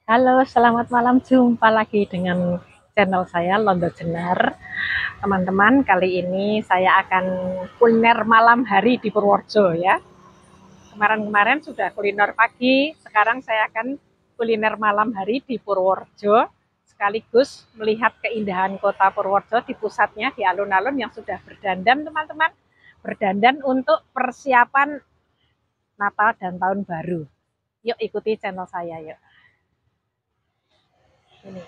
Halo, selamat malam. Jumpa lagi dengan channel saya Londo Jenar. Teman-teman, kali ini saya akan kuliner malam hari di Purworejo ya. Kemarin-kemarin sudah kuliner pagi, sekarang saya akan kuliner malam hari di Purworejo, sekaligus melihat keindahan kota Purworejo di pusatnya, di alun-alun yang sudah berdandan teman-teman. Berdandan untuk persiapan Natal dan Tahun Baru. Yuk ikuti channel saya yuk. Ini.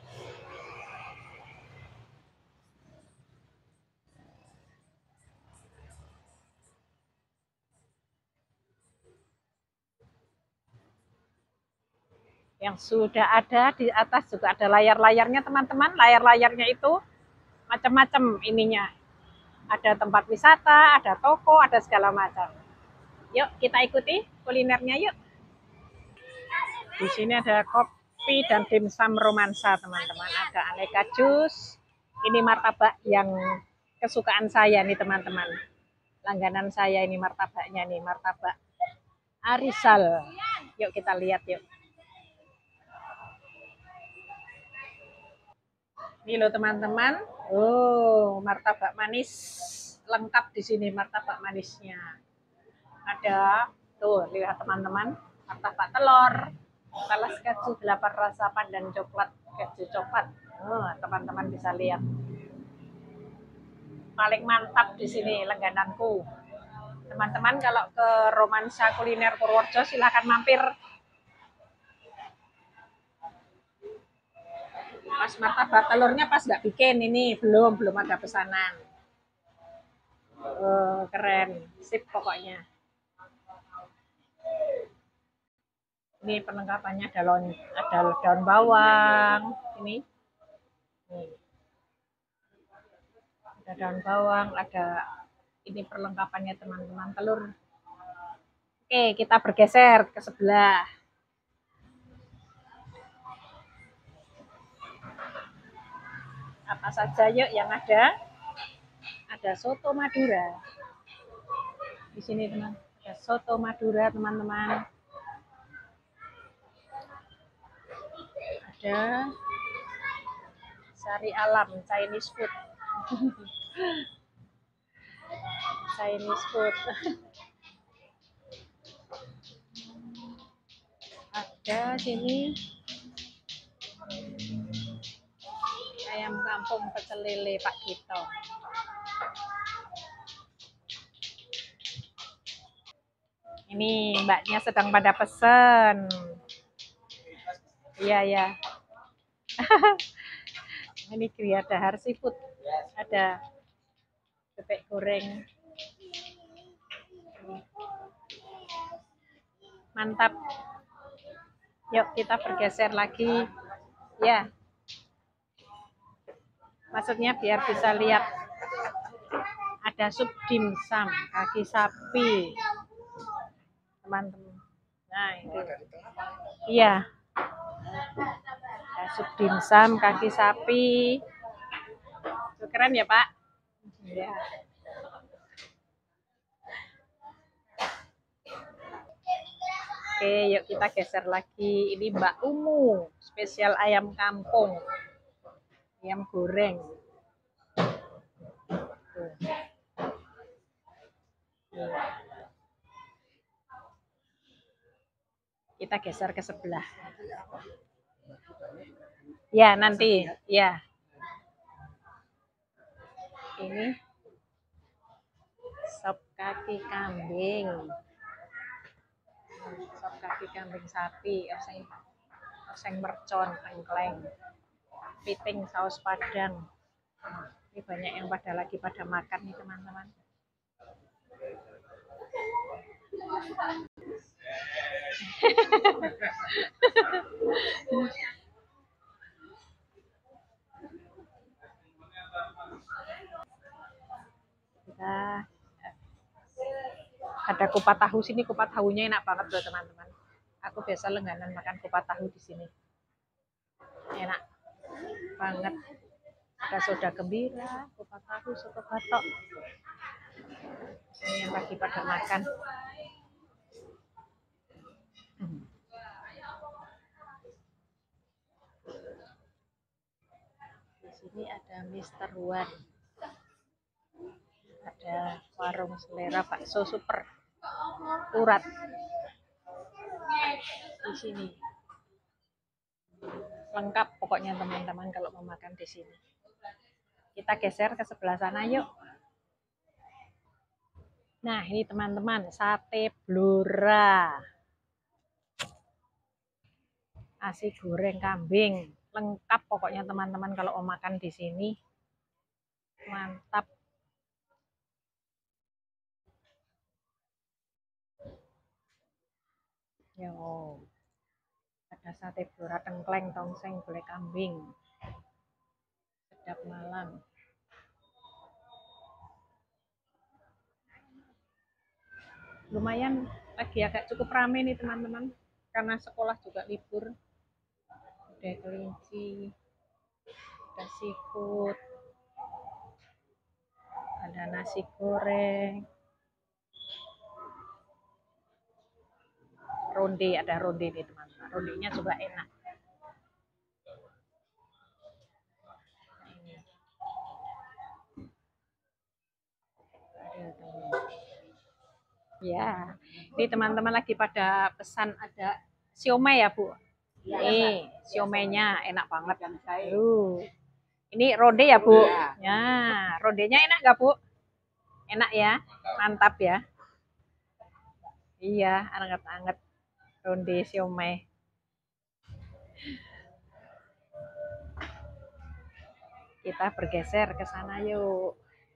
Yang sudah ada di atas juga ada layar-layarnya teman-teman. Layar-layarnya itu macam-macam ininya. Ada tempat wisata, ada toko, ada segala macam. Yuk kita ikuti kulinernya yuk. Di sini ada kopi dan dimsum romansa teman-teman. Ada aneka jus. Ini martabak yang kesukaan saya nih teman-teman. Langganan saya ini martabaknya nih, martabak Arisal. Yuk kita lihat yuk. Ini loh teman-teman. Oh, martabak manis lengkap di sini martabak manisnya. Ada tuh lihat teman-teman, martabak telur, talas keju 8 rasa pandan coklat, keju coklat. Oh, teman-teman bisa lihat. Paling mantap di sini langgananku. Teman-teman kalau ke Romansa Kuliner Purworejo silahkan mampir. Pas martabak telurnya pas nggak bikin ini belum ada pesanan. Keren, sip pokoknya. Ini perlengkapannya ada daun bawang, ini ada daun bawang, ada ini perlengkapannya teman-teman, telur. Oke, kita bergeser ke sebelah. Apa saja yuk yang ada? Ada soto Madura. Di sini teman, ada soto Madura teman-teman. Ada Sari Alam Chinese food. Chinese food. Ada sini ayam kampung pecel lele Pak Gito. Ini mbaknya sedang pada pesen. Iya ya. Ini Gria Dahar Seafood. Ada bebek goreng. Mantap. Yuk kita bergeser lagi. Ya. Maksudnya biar bisa lihat. Ada sup dimsum, kaki sapi. Teman-teman. Nah, itu. Iya. Ada sup dimsum, kaki sapi. Itu keren ya, Pak? Iya. Oke, yuk kita geser lagi. Ini Mbak Umu, spesial ayam kampung. Ayam goreng. Tuh. Kita geser ke sebelah. Ya, nanti. Ya. Ini sop kaki kambing. Sop kaki kambing sapi, oseng mercon, tengkleng, piting saus padang. Ini banyak yang lagi pada makan nih teman-teman. Kita ada kupat tahu sini, kupat tahunya enak banget loh teman-teman. Aku biasa langganan makan kupat tahu di sini. Enak banget. Ada soda gembira, kupat tahu, soto batok. Ini yang lagi pada makan. Sini ada Mister Wan. Ada warung selera bakso super urat di sini. Lengkap pokoknya teman-teman kalau mau makan di sini. Kita geser ke sebelah sana yuk. Nah, ini teman-teman, sate Blora. Nasi goreng kambing. Lengkap pokoknya teman-teman kalau mau makan di sini. Mantap. Yo. Ada sate Blora tengkleng, tongseng, gulai kambing. Sedap malam. Lumayan lagi agak cukup rame nih teman-teman. Karena sekolah juga libur. Ada kelinci, ada seafood, ada nasi goreng, ronde, ada ronde nih teman-teman. Rondenya juga enak. Ya, ini teman-teman lagi pada pesan ada siomay ya Bu. Nih, siomenya enak banget. Ini ronde ya Bu. Ya, rondenya enak nggak Bu? Enak ya, mantap ya. Iya, anget-anget ronde siomay. Kita bergeser ke sana yuk.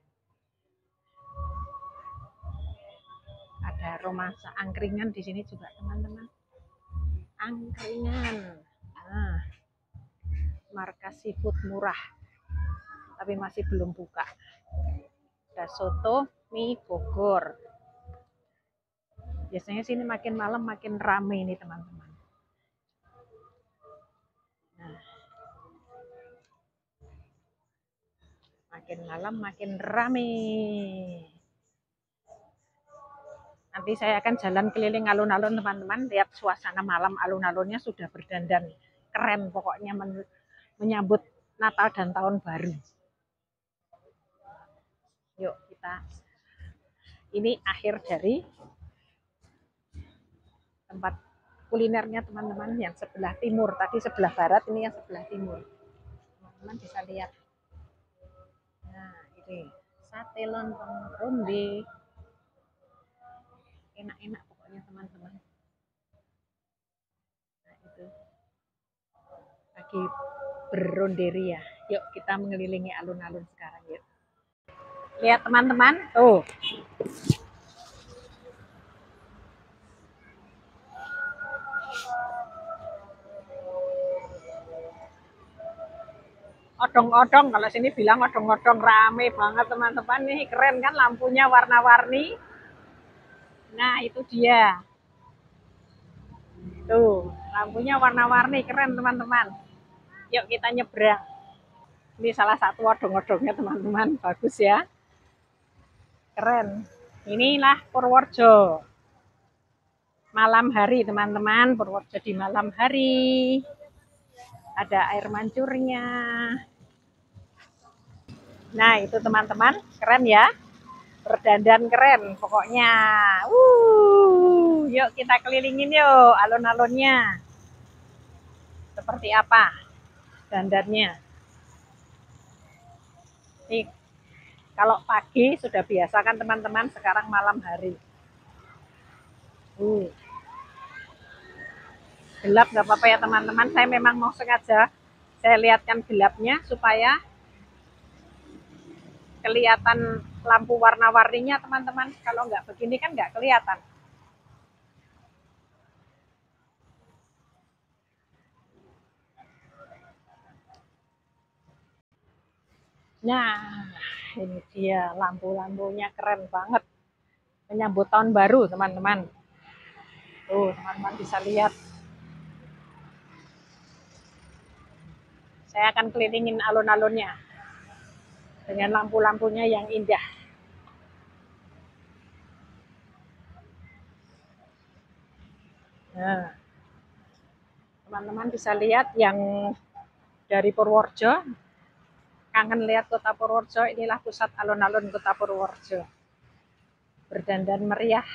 Ada romansa angkringan di sini juga teman-teman. Angkringan. Nah, markas seafood murah. Tapi masih belum buka. Ada soto mie Bogor. Biasanya sini makin malam makin rame nih teman-teman. Nah, makin malam makin rame. Nanti saya akan jalan keliling alun-alun teman-teman, lihat suasana malam alun-alunnya sudah berdandan keren pokoknya menyambut Natal dan Tahun Baru. Yuk kita, ini akhir dari tempat kulinernya teman-teman yang sebelah timur. Tadi sebelah barat, ini yang sebelah timur. Teman-teman bisa lihat. Nah ini sate lontong ronde. Enak-enak pokoknya teman-teman. Nah itu lagi berronderia. Yuk kita mengelilingi alun-alun sekarang yuk. Lihat teman-teman, tuh. Odong-odong, kalau sini bilang odong-odong, rame banget teman-teman. Nih keren kan lampunya warna-warni. Nah itu dia. Tuh, lampunya warna-warni, keren teman-teman. Yuk kita nyebrang. Ini salah satu odong-odongnya teman-teman, bagus ya. Keren. Inilah Purworejo. Malam hari teman-teman, Purworejo di malam hari. Ada air mancurnya. Nah itu teman-teman, keren ya. Berdandan keren pokoknya. Yuk kita kelilingin yuk alun-alunnya. Seperti apa dandannya. Nih, kalau pagi sudah biasa kan teman-teman, sekarang malam hari. Gelap nggak apa-apa ya teman-teman, saya memang mau sengaja saya lihatkan gelapnya supaya kelihatan lampu warna-warninya teman-teman. Kalau nggak begini kan nggak kelihatan. Nah, ini dia lampu-lampunya keren banget. Menyambut tahun baru teman-teman. Tuh teman-teman bisa lihat. Saya akan kelilingin alun-alunnya dengan lampu-lampunya yang indah. Nah, teman-teman bisa lihat yang dari Purworejo kangen lihat kota Purworejo, inilah pusat alun-alun kota Purworejo. Berdandan meriah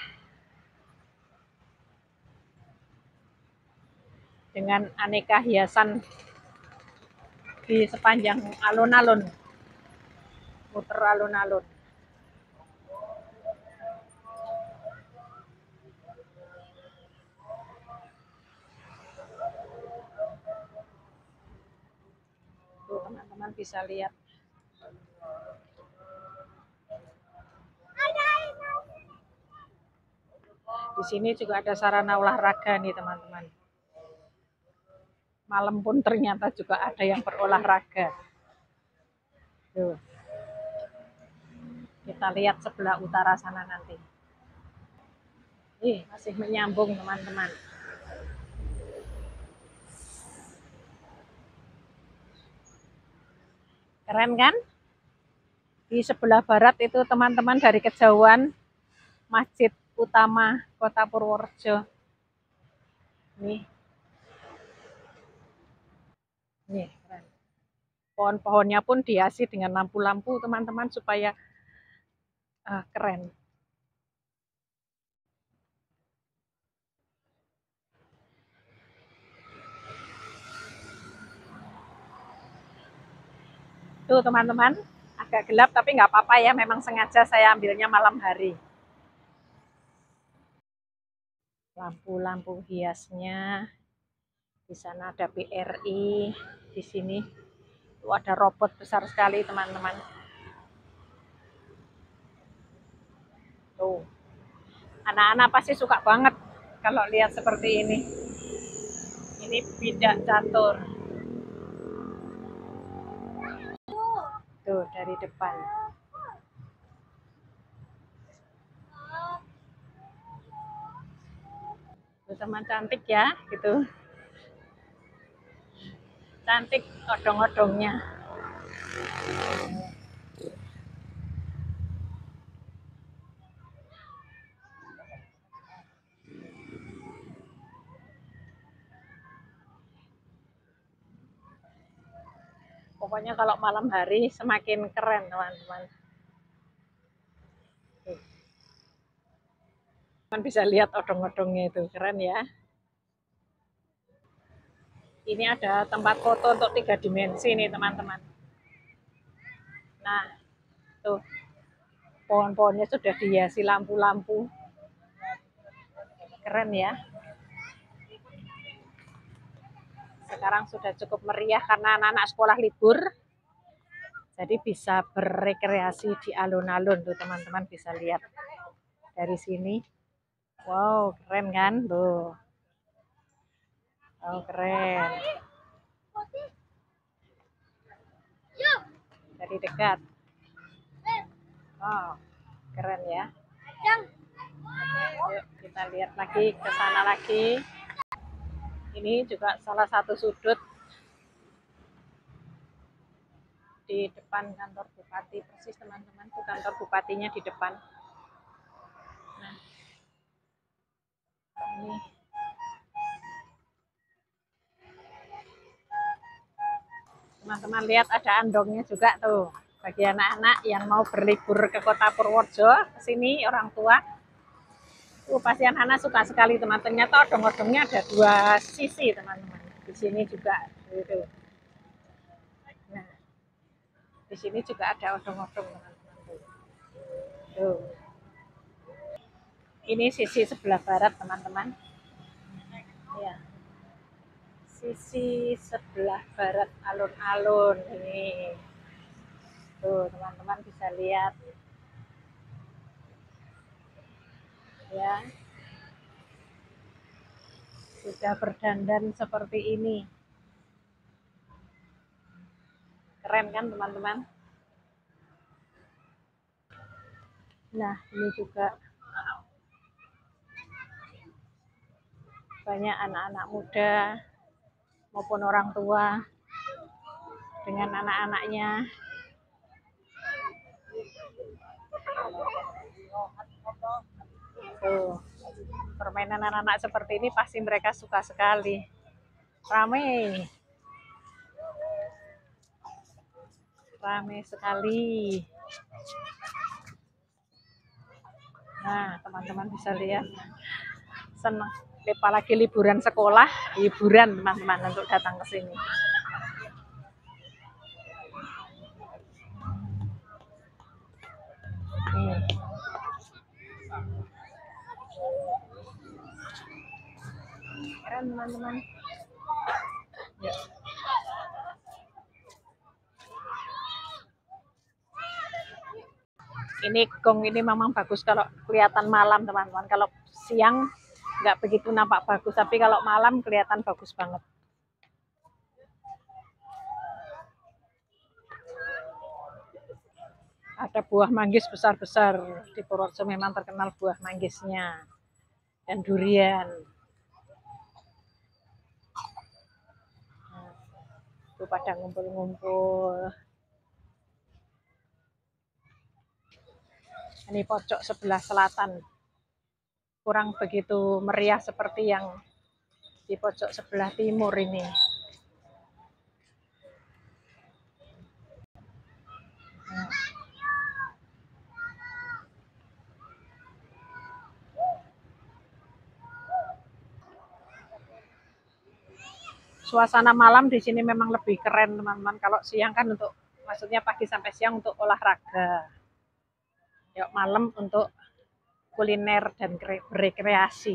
dengan aneka hiasan di sepanjang alun-alun, muter alun-alun. Tuh teman-teman bisa lihat. Di sini juga ada sarana olahraga nih teman-teman. Malam pun ternyata juga ada yang berolahraga. Tuh. Kita lihat sebelah utara sana nanti. Masih menyambung teman-teman. Keren kan? Di sebelah barat itu teman-teman dari kejauhan Masjid Utama Kota Purworejo. Nih. Nih, keren. Pohon-pohonnya pun dihiasi dengan lampu-lampu teman-teman supaya keren. Tuh teman-teman, agak gelap tapi nggak apa-apa ya, memang sengaja saya ambilnya malam hari. Lampu-lampu hiasnya. Di sana ada BRI, di sini ada robot besar sekali teman-teman. Tuh, anak-anak pasti suka banget kalau lihat seperti ini. Ini bidak catur. Tuh dari depan. Tuh, teman cantik ya, gitu. Cantik odong-odongnya. Pokoknya kalau malam hari semakin keren teman-teman. Teman bisa lihat odong-odongnya itu, keren ya. Ini ada tempat foto untuk 3 dimensi nih teman-teman. Nah, tuh pohon-pohonnya sudah dihiasi lampu-lampu. Keren ya. Sekarang sudah cukup meriah karena anak-anak sekolah libur. Jadi bisa berrekreasi di alun-alun tuh teman-teman bisa lihat dari sini. Wow, keren kan? Tuh. Oh, keren. Dari dekat. Oh, keren ya. Yuk, kita lihat lagi ke sana lagi. Ini juga salah satu sudut di depan kantor bupati, persis teman-teman, tuh kantor bupatinya di depan. Nah, ini teman-teman lihat ada andongnya juga tuh bagi anak-anak yang mau berlibur ke kota Purworejo, ke sini orang tua. Pasti anak-anak suka sekali teman. Ternyata odong-odongnya ada 2 sisi teman-teman. Di sini juga gitu. Nah, di sini juga ada odong-odong teman-teman. Tuh. Ini sisi sebelah barat teman-teman. Ya. Sisi sebelah barat alun-alun ini. Tuh teman-teman bisa lihat. Ya. Sudah berdandan seperti ini. Keren kan teman-teman? Nah, ini juga banyak anak-anak muda maupun orang tua dengan anak-anaknya. Tuh, permainan anak-anak seperti ini pasti mereka suka sekali. Ramai. Ramai sekali. Nah, teman-teman bisa lihat. Senang. Apalagi liburan sekolah, hiburan teman-teman untuk datang ke sini. Keren teman-teman. Ya. Ini gong ini memang bagus kalau kelihatan malam teman-teman. Kalau siang nggak begitu nampak bagus, tapi kalau malam kelihatan bagus banget. Ada buah manggis besar-besar. Di Purworejo memang terkenal buah manggisnya dan durian. Itu pada ngumpul-ngumpul. Ini pojok sebelah selatan. Kurang begitu meriah seperti yang di pojok sebelah timur ini. Suasana malam di sini memang lebih keren teman-teman. Kalau siang kan untuk, maksudnya pagi sampai siang untuk olahraga. Yuk malam untuk kuliner dan rekreasi.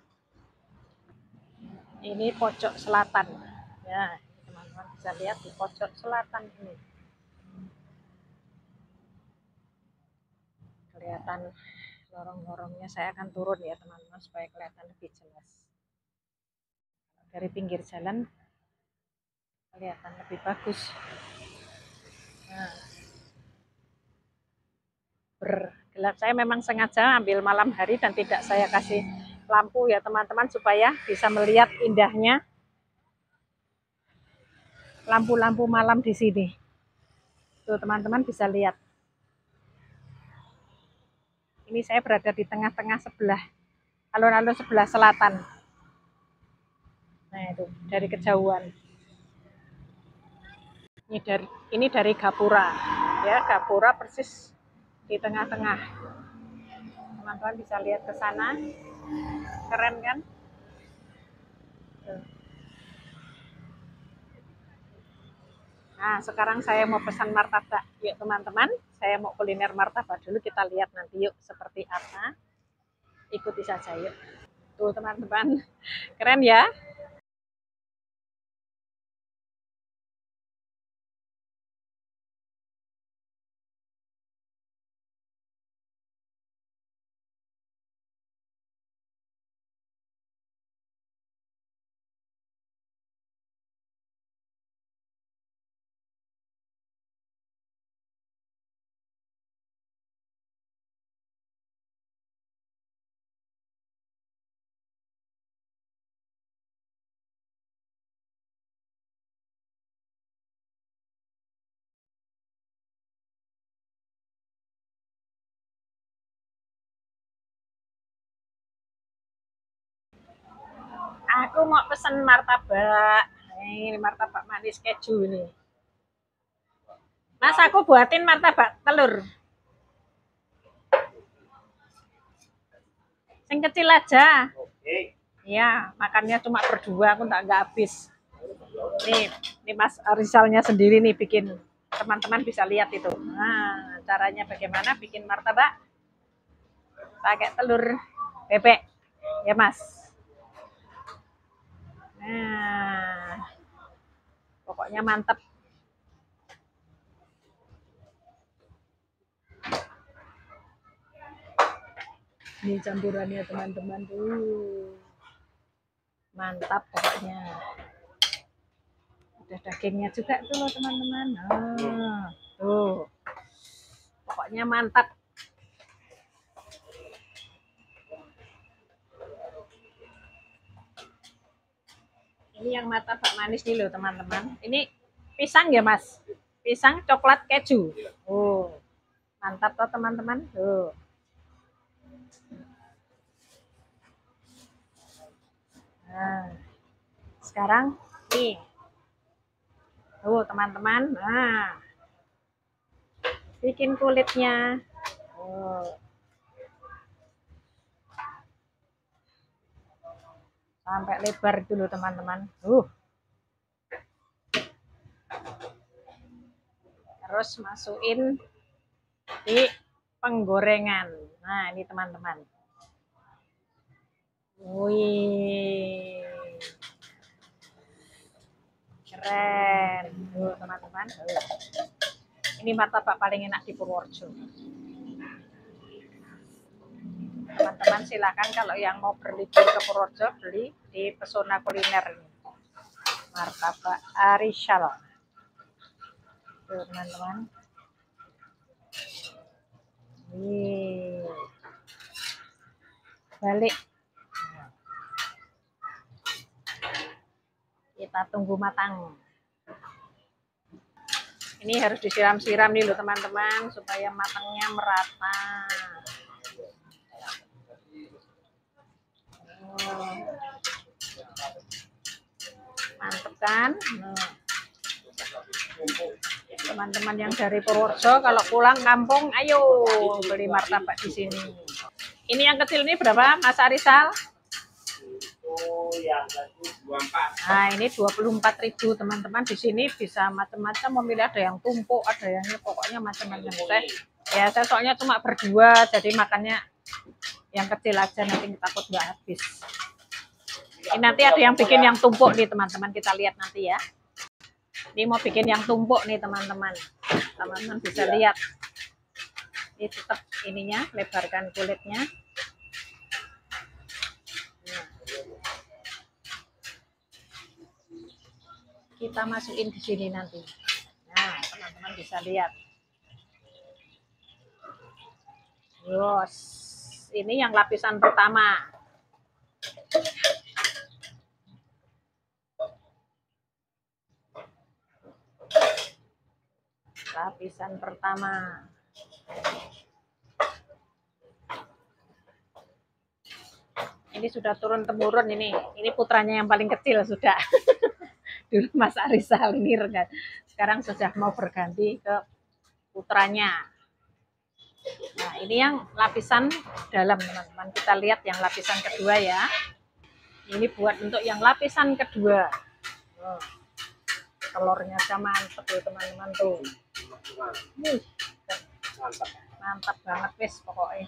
Ini pojok selatan. Ya, teman-teman bisa lihat di pojok selatan ini. Kelihatan lorong-lorongnya. Saya akan turun ya teman-teman supaya kelihatan lebih jelas. Dari pinggir jalan kelihatan lebih bagus. Nah, bergelap. Saya memang sengaja ambil malam hari dan tidak saya kasih lampu ya teman-teman supaya bisa melihat indahnya lampu-lampu malam di sini. Tuh teman-teman bisa lihat. Ini saya berada di tengah-tengah sebelah alun-alun sebelah selatan. Nah itu dari kejauhan. Ini dari Gapura, ya Gapura persis di tengah-tengah. Teman-teman bisa lihat ke sana, keren kan? Nah sekarang saya mau pesan martabak, yuk teman-teman. Saya mau kuliner martabak dulu, kita lihat nanti yuk seperti apa. Ikuti saja yuk. Tuh teman-teman, keren ya. Aku mau pesen martabak. Ini martabak manis keju nih. Mas, aku buatin martabak telur. Yang kecil aja. Oke. Iya, makannya cuma berdua, aku nggak habis. Nih Mas Rizalnya sendiri nih bikin. Teman-teman bisa lihat itu. Nah, caranya bagaimana bikin martabak? Pakai telur bebek, ya Mas. Nah, pokoknya mantep. Ini campurannya teman-teman tuh. Mantap pokoknya. Ada dagingnya juga tuh loh teman-teman. Nah, tuh. Pokoknya mantap. Ini yang martabak manis nih loh teman-teman. Ini pisang ya Mas? Pisang coklat keju. Oh, mantap toh teman-teman. Tuh. Nah, sekarang nih. Tuh teman-teman. Nah, bikin kulitnya. Oh. Sampai lebar dulu teman-teman. Terus masukin di penggorengan. Nah, ini teman-teman. Wih. Keren. Tuh, teman-teman. Ini martabak paling enak di Purworejo. Teman-teman silakan kalau yang mau berlibur ke Purworejo beli di Pesona Kuliner ini. Martabak Arisal. Tuh, teman-teman. Wih. Balik. Kita tunggu matang. Ini harus disiram-siram nih loh teman-teman supaya matangnya merata. Mantep kan? Teman-teman yang dari Purworejo kalau pulang kampung, ayo beli martabak di sini. Ini yang kecil ini berapa, Mas Arisal? Nah, ini 24.000 teman-teman. Di sini bisa macam-macam memilih, ada yang tumpuk, ada yang pokoknya macam-macam. Saya soalnya cuma berdua, jadi makannya yang kecil aja, nanti takut nggak habis. Ini nanti ada yang bikin yang tumpuk nih teman-teman, kita lihat nanti ya. Ini mau bikin yang tumpuk nih teman-teman. Teman-teman bisa lihat. Ini tetap ininya, lebarkan kulitnya. Kita masukin di sini nanti. Nah, teman-teman bisa lihat. Yos, ini yang lapisan pertama. Lapisan pertama. Ini sudah turun temurun ini. Ini putranya yang paling kecil sudah. Dulu Mas Arisal ini sekarang sudah mau berganti ke putranya. Nah, ini yang lapisan dalam teman-teman. Kita lihat yang lapisan kedua ya. Ini buat untuk yang lapisan kedua. Telurnya aja mantep tuh teman-teman tuh. Mantap banget wis pokoknya.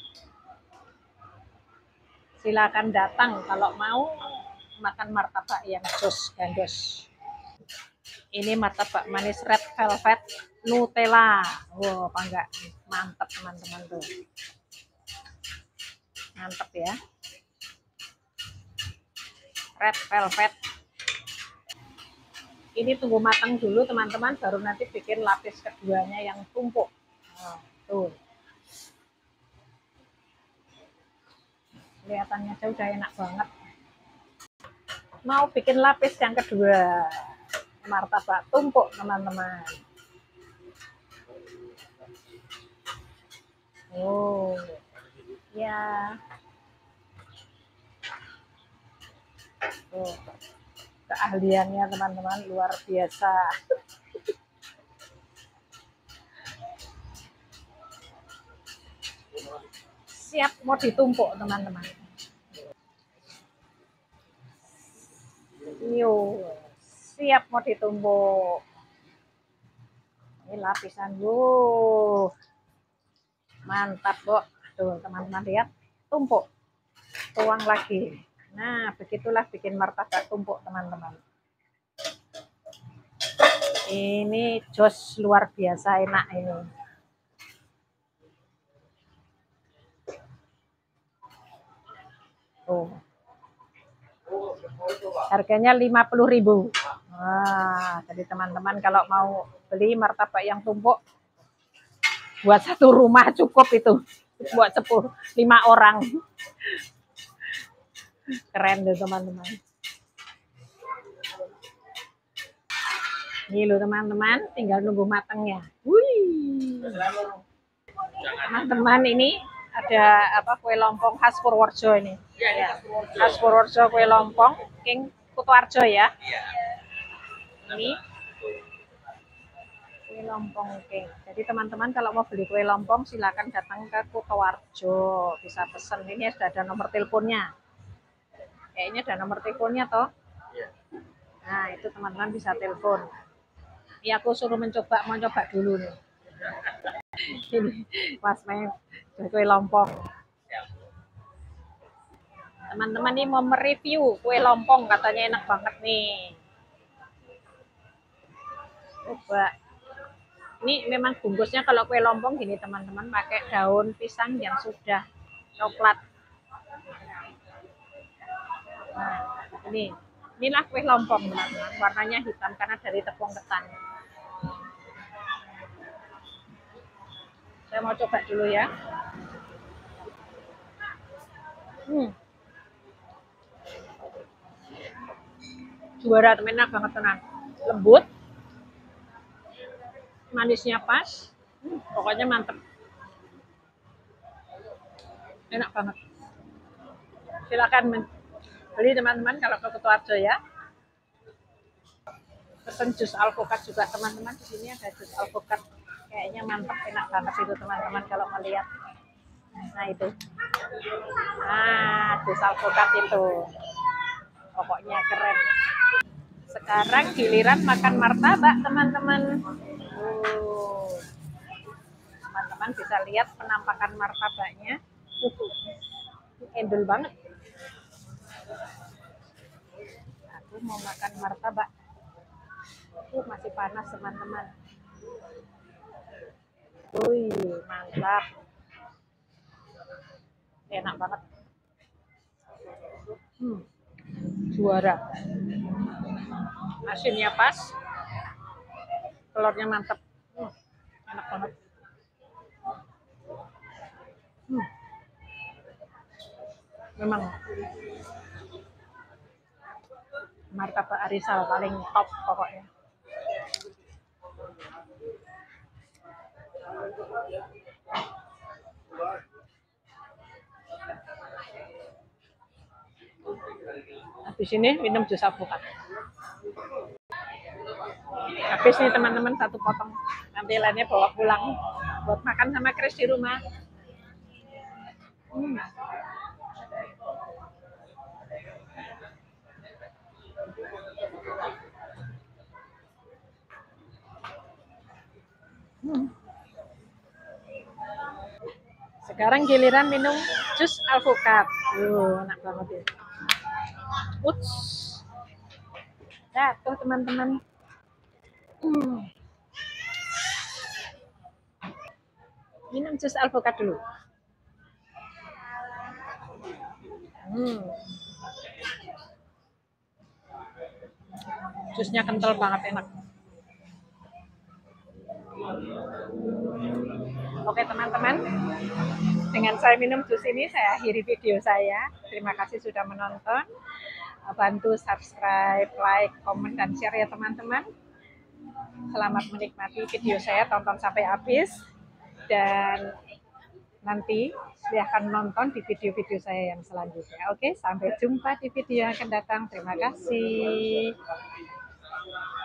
Silakan datang kalau mau makan martabak yang jos gandos. Ini martabak manis red velvet Nutella. Wow, apa enggak? Mantap teman-teman tuh. Mantap ya. Red velvet. Ini tunggu matang dulu teman-teman, baru nanti bikin lapis keduanya yang tumpuk. Oh, tuh. Kelihatannya aja udah enak banget. Mau bikin lapis yang kedua, martabak tumpuk teman-teman. Oh, ya. Oh, keahliannya teman-teman luar biasa. Siap mau ditumpuk teman-teman. Yo, siap mau ditumbuk. Ini lapisan mantap kok. Tuh teman-teman lihat, tumpuk. Tuang lagi. Nah, begitulah bikin martabak tumpuk teman-teman. Ini jos luar biasa enak ini. Tuh. Harganya 50.000. Wah, jadi teman-teman kalau mau beli martabak yang tumpuk buat satu rumah cukup itu. Buat 5 orang. Keren tuh teman-teman. Ini loh teman-teman, tinggal nunggu matangnya. Wih. Teman-teman ini ada apa kue lompong khas Purworejo ini. Ya, khas Purworejo kue lompong King Kutoarjo ya. Ini Kue lompong, oke. Jadi teman-teman kalau mau beli kue lompong silakan datang ke Kutoarjo, bisa pesen. Ini sudah ada nomor teleponnya. Kayaknya ada nomor teleponnya toh. Nah itu teman-teman bisa telepon. Ini aku suruh mau coba dulu nih. Ini Mas Mei kue lompong. Teman-teman ini mau mereview kue lompong, katanya enak banget nih. Coba. Ini memang bungkusnya kalau kue lompong gini teman-teman, pakai daun pisang yang sudah coklat. Nah, inilah kue lompong teman-teman, warnanya hitam karena dari tepung ketan. Saya mau coba dulu ya. Juara, enak banget tenang, lembut, manisnya pas, pokoknya mantep, enak banget. Silakan beli teman-teman kalau ke Kutoarjo ya. Pesen jus alpukat juga teman-teman, di sini ada jus alpukat, kayaknya mantep, enak banget itu teman-teman kalau melihat. Nah itu, nah jus alpukat itu, pokoknya keren. Sekarang giliran makan martabak teman-teman. Teman-teman bisa lihat penampakan martabaknya. Endul banget. Aku mau makan martabak. Masih panas teman-teman. Wih, mantap. Enak banget. Juara. Asinnya pas. Telurnya mantap. Enak banget. Memang martabak Arisal paling top pokoknya. Habis ini minum jus alpukat. Habis nih teman-teman, satu potong. Nanti lainnya bawa pulang buat makan sama Chris di rumah. Sekarang giliran minum jus alpukat. Enak banget ya. Uts. Jatuh teman-teman. Minum jus alpukat dulu. Jusnya kental banget, enak. Oke teman-teman, dengan saya minum jus ini saya akhiri video saya. Terima kasih sudah menonton. Bantu subscribe, like, komen, dan share ya teman-teman. Selamat menikmati video saya, tonton sampai habis. Dan nanti silahkan nonton di video-video saya yang selanjutnya. Oke, sampai jumpa di video yang akan datang. Terima kasih.